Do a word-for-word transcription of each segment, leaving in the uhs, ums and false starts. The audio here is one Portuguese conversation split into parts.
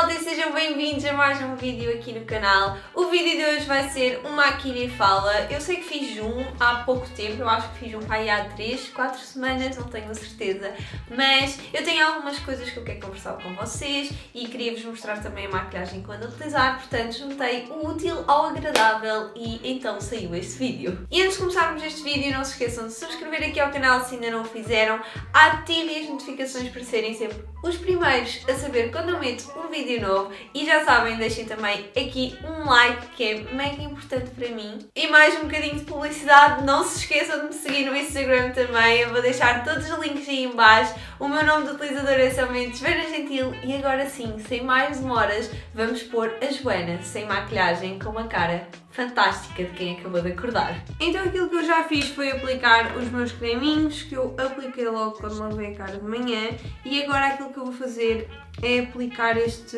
malta e sejam bem-vindos a mais um vídeo aqui no canal. O vídeo de hoje vai ser uma Akira fala. Eu sei que fiz um há pouco tempo, eu acho que fiz um pai há três, quatro semanas, não tenho a certeza. Mas eu tenho algumas coisas que eu quero conversar com vocês e queria-vos mostrar também a maquilhagem quando utilizar. Portanto, juntei o útil ao agradável e então saiu este vídeo. E antes de começarmos este vídeo, não se esqueçam de se subscrever aqui ao canal se ainda não o fizeram. Ativem as notificações para serem sempre os primeiros a saber quando eu meto um vídeo novo e já sabem, deixem também aqui um like que é mega importante para mim. E mais um bocadinho de publicidade, não se esqueçam de me seguir no Instagram também, eu vou deixar todos os links aí em baixo. O meu nome de utilizador é somente Joana Gentil e agora sim, sem mais demoras, vamos pôr a Joana sem maquilhagem com uma cara fantástica de quem acabou de acordar. Então aquilo que eu já fiz foi aplicar os meus creminhos, que eu apliquei logo quando lavei a cara de manhã, e agora aquilo que eu vou fazer é aplicar este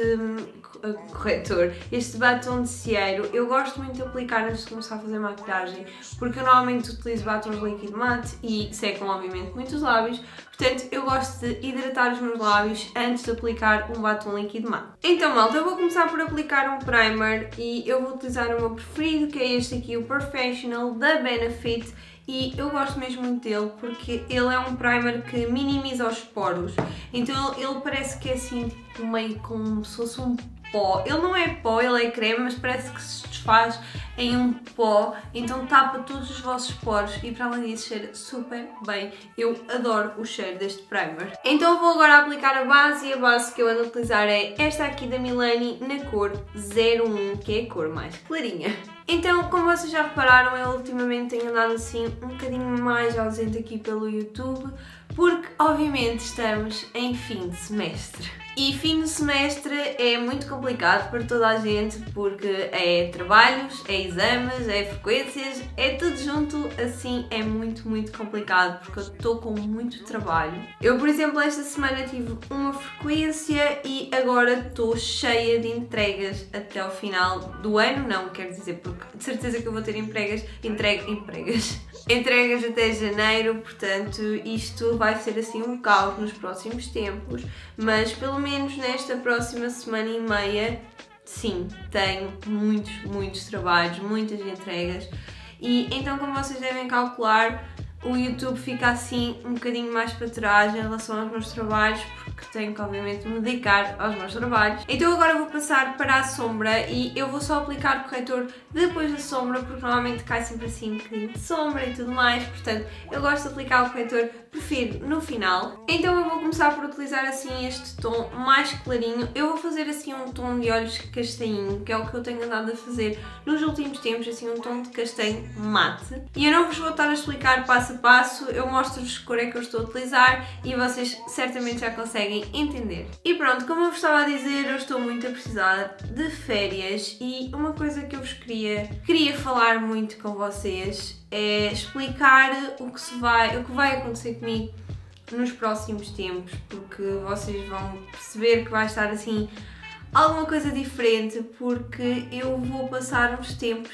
corretor, este batom de cieiro. Eu gosto muito de aplicar antes de começar a fazer maquilhagem, porque eu normalmente utilizo batons líquido mate e secam obviamente muito os lábios, portanto eu gosto de hidratar os meus lábios antes de aplicar um batom líquido mate. Então malta, eu vou começar por aplicar um primer e eu vou utilizar o meu preferido, que é este aqui, o Professional da Benefit. E eu gosto mesmo muito dele porque ele é um primer que minimiza os poros, então ele, ele parece que é assim, tipo, meio como se fosse um pó. Ele não é pó, ele é creme, mas parece que se desfaz em um pó, então tapa todos os vossos poros e para além disso cheira super bem. Eu adoro o cheiro deste primer. Então eu vou agora aplicar a base e a base que eu ando a utilizar é esta aqui da Milani na cor zero um, que é a cor mais clarinha. Então, como vocês já repararam, eu ultimamente tenho andado assim um bocadinho mais ausente aqui pelo YouTube, porque obviamente estamos em fim de semestre. E fim de semestre é muito complicado para toda a gente, porque é trabalhos, é exames, é frequências, é tudo junto, assim é muito, muito complicado, porque eu estou com muito trabalho. Eu, por exemplo, esta semana tive uma frequência e agora estou cheia de entregas até ao final do ano, não quero dizer, porque de certeza que eu vou ter empregas, entrega, empregas, entregas até janeiro, portanto isto vai ser assim um caos nos próximos tempos, mas pelo menos nesta próxima semana e meia, sim, tenho muitos, muitos trabalhos, muitas entregas e então, como vocês devem calcular, o YouTube fica assim um bocadinho mais para trás em relação aos meus trabalhos, porque tenho que obviamente me dedicar aos meus trabalhos. Então agora vou passar para a sombra e eu vou só aplicar corretor depois da sombra, porque normalmente cai sempre assim um bocadinho de sombra e tudo mais, portanto eu gosto de aplicar o corretor, prefiro no final. Então eu vou começar por utilizar assim este tom mais clarinho. Eu vou fazer assim um tom de olhos castanhinho, que é o que eu tenho andado a fazer nos últimos tempos, assim um tom de castanho mate. E eu não vos vou estar a explicar passo a passo, eu mostro-vos que cor é que eu estou a utilizar e vocês certamente já conseguem entender. E pronto, como eu vos estava a dizer, eu estou muito a precisar de férias e uma coisa que eu vos queria, queria falar muito com vocês é explicar o que, se vai, o que vai acontecer comigo nos próximos tempos, porque vocês vão perceber que vai estar assim alguma coisa diferente, porque eu vou passar uns tempos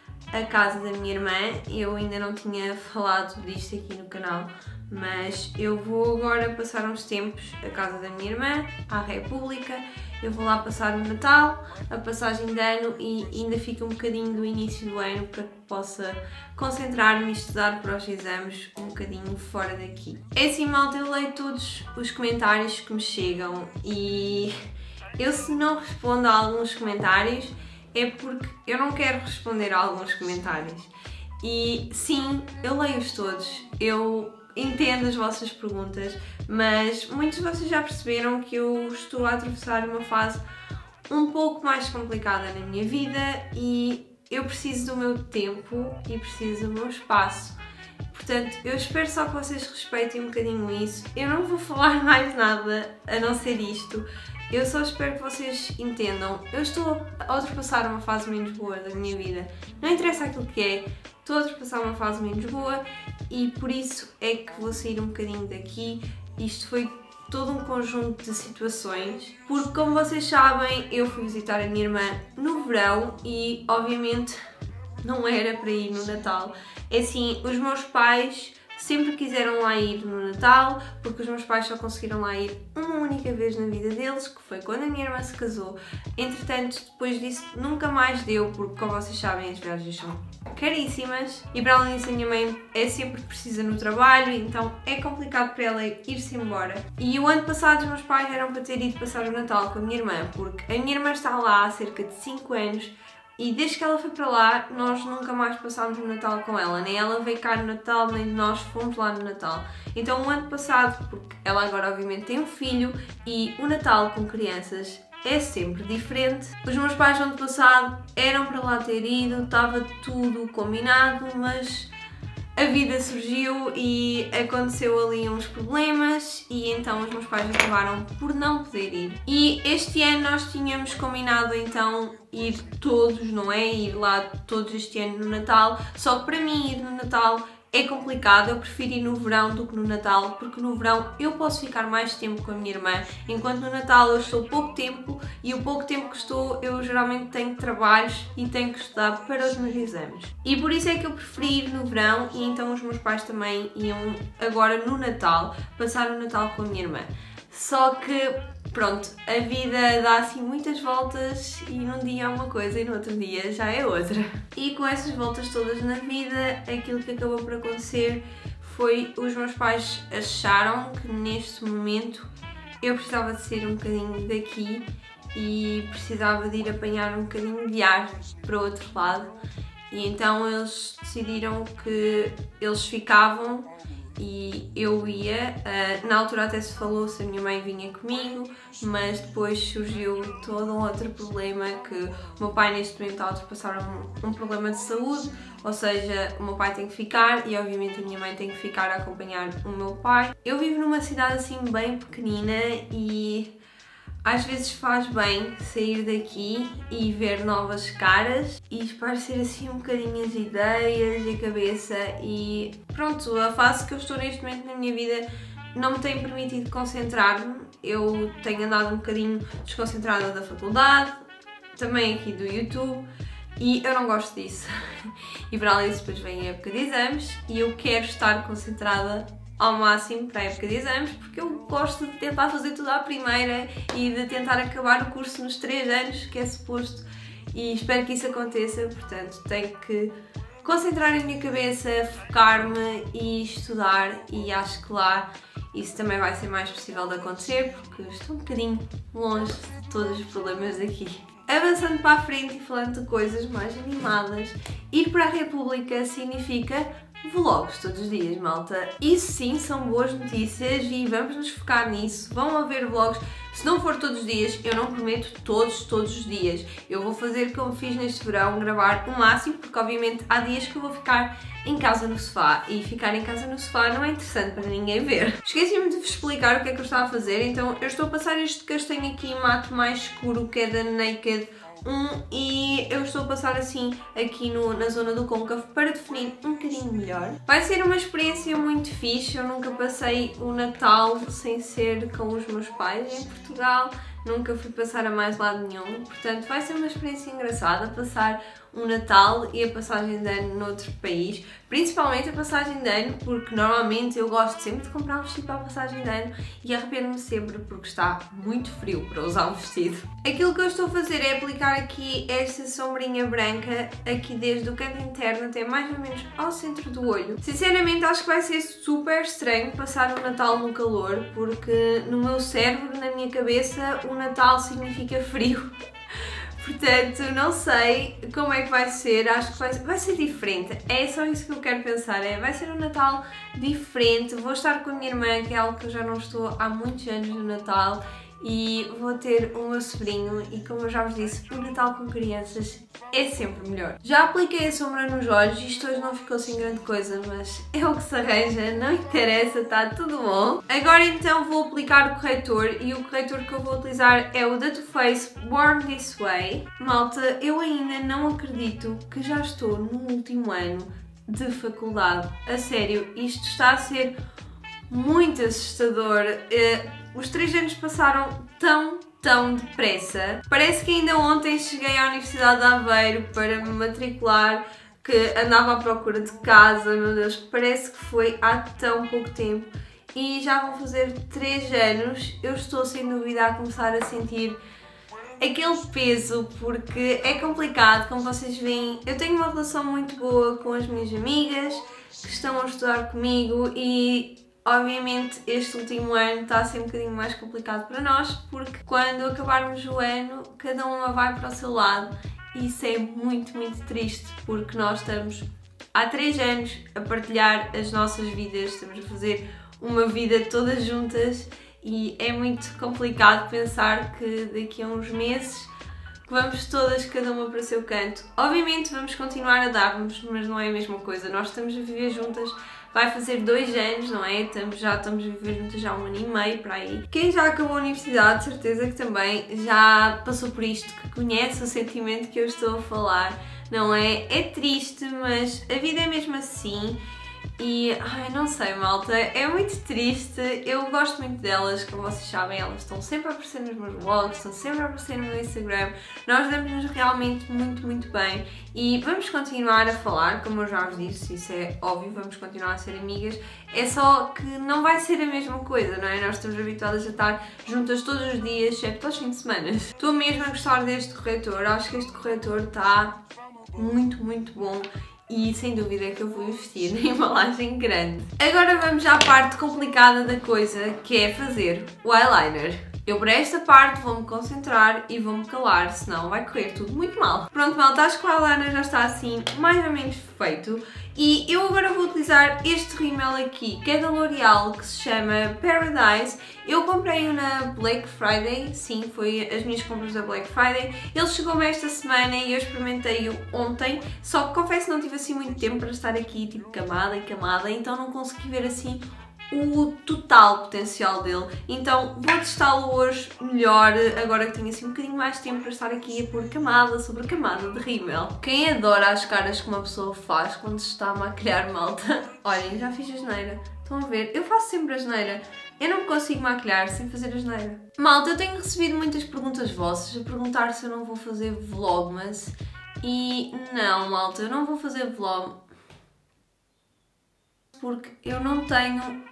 a casa da minha irmã. Eu ainda não tinha falado disto aqui no canal, mas eu vou agora passar uns tempos a casa da minha irmã, à República. Eu vou lá passar o Natal, a passagem de ano e ainda fica um bocadinho do início do ano para que possa concentrar-me e estudar para os exames um bocadinho fora daqui. É assim, malta, eu leio todos os comentários que me chegam e eu, se não respondo a alguns comentários, é porque eu não quero responder a alguns comentários. E sim, eu leio-os todos, eu entendo as vossas perguntas, mas muitos de vocês já perceberam que eu estou a atravessar uma fase um pouco mais complicada na minha vida e eu preciso do meu tempo e preciso do meu espaço. Portanto, eu espero só que vocês respeitem um bocadinho isso. Eu não vou falar mais nada a não ser isto. Eu só espero que vocês entendam. Eu estou a ultrapassar uma fase menos boa da minha vida. Não interessa aquilo que é, estou a ultrapassar uma fase menos boa e por isso é que vou sair um bocadinho daqui. Isto foi todo um conjunto de situações, porque como vocês sabem, eu fui visitar a minha irmã no verão e obviamente não era para ir no Natal. É assim, os meus pais sempre quiseram lá ir no Natal, porque os meus pais só conseguiram lá ir uma única vez na vida deles, que foi quando a minha irmã se casou. Entretanto, depois disso nunca mais deu, porque como vocês sabem as viagens são caríssimas e para além disso a minha mãe é sempre precisa no trabalho, então é complicado para ela ir-se embora. E o ano passado os meus pais eram para ter ido passar o Natal com a minha irmã, porque a minha irmã está lá há cerca de cinco anos e desde que ela foi para lá nós nunca mais passámos o Natal com ela, nem ela veio cá no Natal, nem nós fomos lá no Natal. Então o ano passado, porque ela agora obviamente tem um filho e o Natal com crianças é sempre diferente. Os meus pais no ano passado eram para lá ter ido, estava tudo combinado, mas a vida surgiu e aconteceu ali uns problemas e então os meus pais acabaram por não poder ir. E este ano nós tínhamos combinado então ir todos, não é? Ir lá todos este ano no Natal, só que para mim ir no Natal é complicado, eu prefiro ir no verão do que no Natal, porque no verão eu posso ficar mais tempo com a minha irmã, enquanto no Natal eu estou pouco tempo e o pouco tempo que estou eu geralmente tenho trabalhos e tenho que estudar para os meus exames. E por isso é que eu preferi ir no verão e então os meus pais também iam agora no Natal, passar o Natal com a minha irmã. Só que, pronto, a vida dá assim muitas voltas e num dia é uma coisa e no outro dia já é outra. E com essas voltas todas na vida, aquilo que acabou por acontecer foi os meus pais acharam que neste momento eu precisava de sair um bocadinho daqui e precisava de ir apanhar um bocadinho de ar para o outro lado. E então eles decidiram que eles ficavam e eu ia, uh, na altura até se falou se a minha mãe vinha comigo, mas depois surgiu todo um outro problema que o meu pai neste momento está a ultrapassar um, um problema de saúde, ou seja, o meu pai tem que ficar e obviamente a minha mãe tem que ficar a acompanhar o meu pai. Eu vivo numa cidade assim bem pequenina e às vezes faz bem sair daqui e ver novas caras e esparcer assim um bocadinho as ideias e a cabeça e pronto, a fase que eu estou neste momento na minha vida não me tem permitido concentrar-me. Eu tenho andado um bocadinho desconcentrada da faculdade, também aqui do YouTube e eu não gosto disso. E para além disso depois vem a época de exames e eu quero estar concentrada ao máximo para a época de exames, porque eu gosto de tentar fazer tudo à primeira e de tentar acabar o curso nos três anos que é suposto e espero que isso aconteça, portanto tenho que concentrar a minha cabeça, focar-me e estudar e acho que lá isso também vai ser mais possível de acontecer porque estou um bocadinho longe de todos os problemas daqui. Avançando para a frente e falando de coisas mais animadas, ir para a República significa vlogs todos os dias, malta. Isso sim são boas notícias e vamos nos focar nisso. Vão haver vlogs, se não for todos os dias, eu não prometo todos, todos os dias. Eu vou fazer como fiz neste verão, gravar o máximo, porque obviamente há dias que eu vou ficar em casa no sofá e ficar em casa no sofá não é interessante para ninguém ver. Esqueci-me de vos explicar o que é que eu estava a fazer, então eu estou a passar este castanho aqui mato mais escuro que é da Naked Um, e eu estou a passar assim aqui no, na zona do côncavo para definir um bocadinho melhor. Vai ser uma experiência muito fixe, eu nunca passei o Natal sem ser com os meus pais em Portugal, nunca fui passar a mais lado nenhum, portanto vai ser uma experiência engraçada passar um Natal e a passagem de ano noutro país, principalmente a passagem de ano, porque normalmente eu gosto sempre de comprar um vestido para a passagem de ano e arrependo-me sempre porque está muito frio para usar um vestido. Aquilo que eu estou a fazer é aplicar aqui esta sombrinha branca, aqui desde o canto interno até mais ou menos ao centro do olho. Sinceramente acho que vai ser super estranho passar o Natal no calor, porque no meu cérebro, na minha cabeça, o Natal significa frio. Portanto, não sei como é que vai ser, acho que vai, vai ser diferente, é só isso que eu quero pensar, é, vai ser um Natal diferente, vou estar com a minha irmã, que é algo que eu já não estou há muitos anos no Natal, e vou ter o meu sobrinho e como eu já vos disse, o Natal com crianças é sempre melhor. Já apliquei a sombra nos olhos, isto hoje não ficou assim grande coisa, mas é o que se arranja, não interessa, está tudo bom. Agora então vou aplicar o corretor e o corretor que eu vou utilizar é o da Too Faced Born This Way. Malta, eu ainda não acredito que já estou no último ano de faculdade. A sério, isto está a ser muito assustador. Os três anos passaram tão, tão depressa. Parece que ainda ontem cheguei à Universidade de Aveiro para me matricular que andava à procura de casa, meu Deus, parece que foi há tão pouco tempo e já vão fazer três anos. Eu estou sem dúvida a começar a sentir aquele peso, porque é complicado, como vocês veem. Eu tenho uma relação muito boa com as minhas amigas que estão a estudar comigo e obviamente este último ano está a ser um bocadinho mais complicado para nós, porque quando acabarmos o ano cada uma vai para o seu lado e isso é muito, muito triste, porque nós estamos há três anos a partilhar as nossas vidas, estamos a fazer uma vida todas juntas e é muito complicado pensar que daqui a uns meses que vamos todas, cada uma para o seu canto. Obviamente vamos continuar a dar-nos, mas não é a mesma coisa. Nós estamos a viver juntas, vai fazer dois anos, não é? Estamos, já estamos a viver juntas já há um ano e meio, para aí. Quem já acabou a universidade, de certeza que também já passou por isto, que conhece o sentimento que eu estou a falar, não é? É triste, mas a vida é mesmo assim. E, ai, não sei, malta, é muito triste. Eu gosto muito delas, como vocês sabem, elas estão sempre a aparecer nos meus vlogs, estão sempre a aparecer no meu Instagram. Nós damos-nos realmente muito, muito bem e vamos continuar a falar, como eu já vos disse, isso é óbvio, vamos continuar a ser amigas. É só que não vai ser a mesma coisa, não é? Nós estamos habituadas a estar juntas todos os dias, exceto aos fins de semana. Estou mesmo a gostar deste corretor, acho que este corretor está muito, muito bom. E sem dúvida que eu vou investir na embalagem grande. Agora vamos à parte complicada da coisa, que é fazer o eyeliner. Eu para esta parte vou-me concentrar e vou-me calar, senão vai correr tudo muito mal. Pronto, malta, acho que o eyeliner já está assim mais ou menos feito. E eu agora vou utilizar este rímel aqui, que é da L'Oreal, que se chama Paradise. Eu comprei-o na Black Friday, sim, foi as minhas compras da Black Friday. Ele chegou-me esta semana e eu experimentei-o ontem, só que confesso que não tive assim muito tempo para estar aqui, tipo, camada e camada, então não consegui ver assim o total potencial dele. Então vou testá-lo hoje melhor, agora que tenho assim um bocadinho mais tempo para estar aqui a pôr camada sobre camada de rímel. Quem adora as caras que uma pessoa faz quando se está a maquilhar, malta? Olhem, já fiz a geneira. Estão a ver? Eu faço sempre a geneira. Eu não consigo maquilhar sem fazer a geneira. Malta, eu tenho recebido muitas perguntas vossas a perguntar se eu não vou fazer vlogmas. E não, malta, eu não vou fazer vlog porque eu não tenho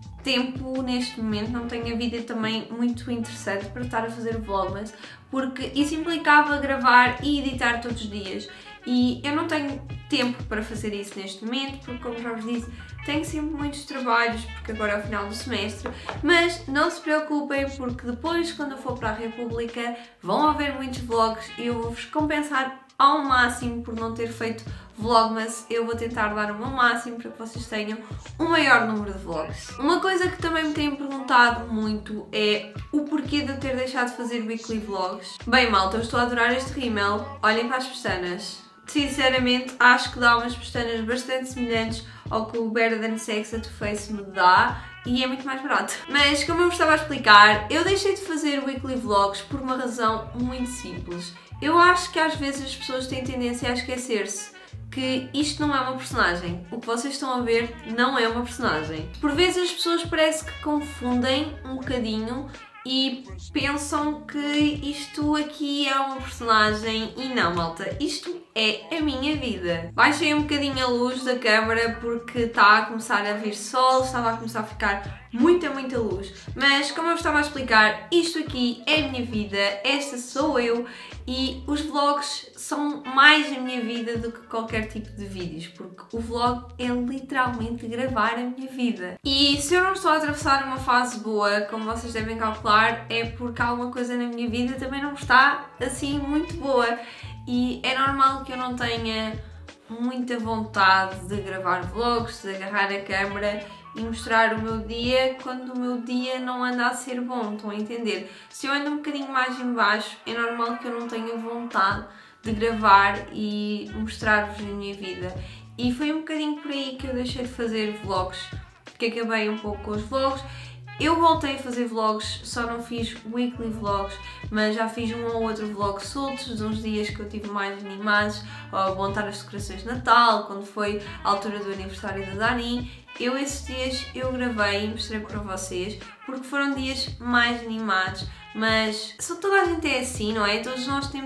tempo neste momento, não tenho a vida também muito interessante para estar a fazer vlogmas, porque isso implicava gravar e editar todos os dias e eu não tenho tempo para fazer isso neste momento, porque como já vos disse, tenho sempre muitos trabalhos, porque agora é o final do semestre, mas não se preocupem porque depois, quando eu for para a República, vão haver muitos vlogs e eu vou-vos compensar ao máximo por não ter feito vlogmas. Eu vou tentar dar o meu máximo para que vocês tenham um maior número de vlogs. Uma coisa que também me têm perguntado muito é o porquê de eu ter deixado de fazer weekly vlogs. Bem, malta, eu estou a adorar este rímel. Olhem para as pestanas. Sinceramente, acho que dá umas pestanas bastante semelhantes ao que o Better Than Sex at Face me dá e é muito mais barato. Mas, como eu vos estava a explicar, eu deixei de fazer weekly vlogs por uma razão muito simples. Eu acho que às vezes as pessoas têm tendência a esquecer-se que isto não é uma personagem. O que vocês estão a ver não é uma personagem. Por vezes as pessoas parece que confundem um bocadinho e pensam que isto aqui é uma personagem e não, malta, isto é a minha vida. Baixei um bocadinho a luz da câmara porque está a começar a vir sol, estava a começar a ficar muita, muita luz, mas como eu estava a explicar, isto aqui é a minha vida, esta sou eu e os vlogs são mais a minha vida do que qualquer tipo de vídeos, porque o vlog é literalmente gravar a minha vida. E se eu não estou a atravessar uma fase boa, como vocês devem calcular, é porque alguma coisa na minha vida também não está assim muito boa e é normal que eu não tenha muita vontade de gravar vlogs, de agarrar a câmera e mostrar o meu dia quando o meu dia não anda a ser bom, estão a entender? Se eu ando um bocadinho mais em baixo, é normal que eu não tenha vontade de gravar e mostrar-vos a minha vida. E foi um bocadinho por aí que eu deixei de fazer vlogs, que acabei um pouco com os vlogs. Eu voltei a fazer vlogs, só não fiz weekly vlogs, mas já fiz um ou outro vlog soltos, de uns dias que eu tive mais animados, a montar as decorações de Natal, quando foi a altura do aniversário da Dani. Eu esses dias eu gravei e mostrei para vocês, porque foram dias mais animados, mas só toda a gente é assim, não é? Todos nós temos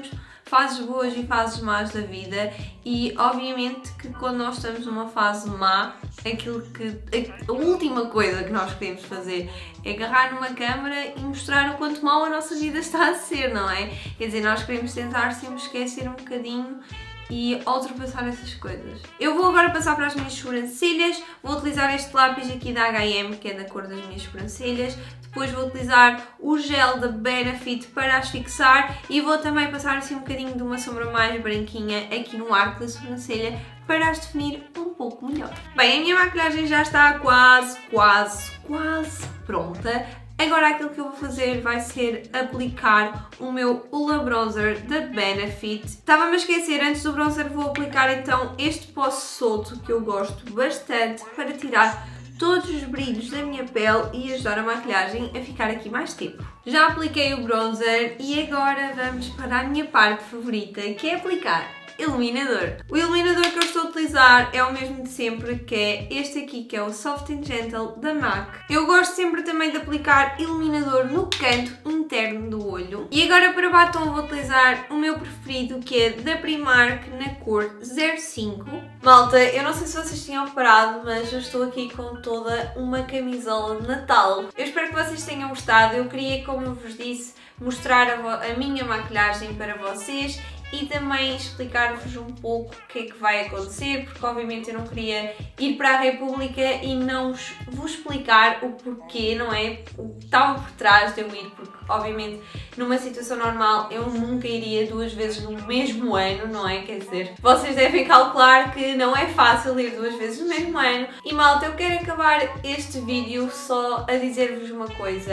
fases boas e fases más da vida e obviamente que quando nós estamos numa fase má, aquilo que a última coisa que nós queremos fazer é agarrar numa câmara e mostrar o quanto mal a nossa vida está a ser, não é? Quer dizer, nós queremos tentar sempre esquecer um bocadinho e ultrapassar essas coisas. Eu vou agora passar para as minhas sobrancelhas, vou utilizar este lápis aqui da H e M, que é da cor das minhas sobrancelhas, depois vou utilizar o gel da Benefit para as fixar e vou também passar assim um bocadinho de uma sombra mais branquinha aqui no arco da sobrancelha para as definir um pouco melhor. Bem, a minha maquilhagem já está quase, quase, quase pronta. Agora aquilo que eu vou fazer vai ser aplicar o meu Hoola Bronzer da Benefit. Estava-me a esquecer, antes do bronzer vou aplicar então este pó solto que eu gosto bastante para tirar todos os brilhos da minha pele e ajudar a maquilhagem a ficar aqui mais tempo. Já apliquei o bronzer e agora vamos para a minha parte favorita, que é aplicar iluminador. O iluminador que eu estou a utilizar é o mesmo de sempre, que é este aqui, que é o Soft and Gentle da MAC. Eu gosto sempre também de aplicar iluminador no canto interno do olho. E agora para batom vou utilizar o meu preferido, que é da Primark, na cor zero cinco. Malta, eu não sei se vocês tinham reparado, mas eu estou aqui com toda uma camisola de Natal. Eu espero que vocês tenham gostado. Eu queria, como eu vos disse, mostrar a, a minha maquilhagem para vocês e também explicar-vos um pouco o que é que vai acontecer, porque obviamente eu não queria ir para a República e não vos explicar o porquê, não é? O que estava por trás de eu ir, porque obviamente numa situação normal eu nunca iria duas vezes no mesmo ano, não é? Quer dizer, vocês devem calcular que não é fácil ir duas vezes no mesmo ano. E malta, eu quero acabar este vídeo só a dizer-vos uma coisa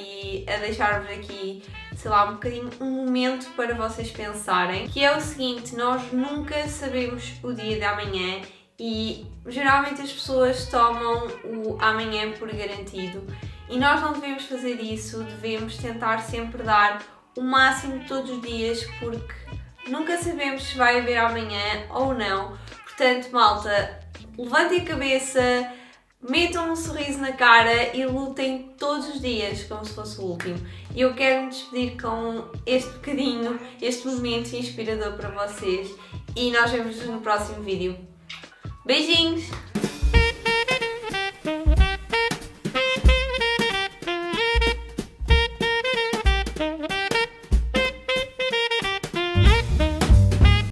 e a deixar-vos aqui, sei lá, um bocadinho um momento para vocês pensarem, que é o seguinte: nós nunca sabemos o dia de amanhã e geralmente as pessoas tomam o amanhã por garantido e nós não devemos fazer isso, devemos tentar sempre dar o máximo todos os dias, porque nunca sabemos se vai haver amanhã ou não. Portanto, malta, levantem a cabeça, metam um sorriso na cara e lutem todos os dias como se fosse o último. E eu quero me despedir com este bocadinho, este momento inspirador para vocês e nós vemos-nos no próximo vídeo. Beijinhos!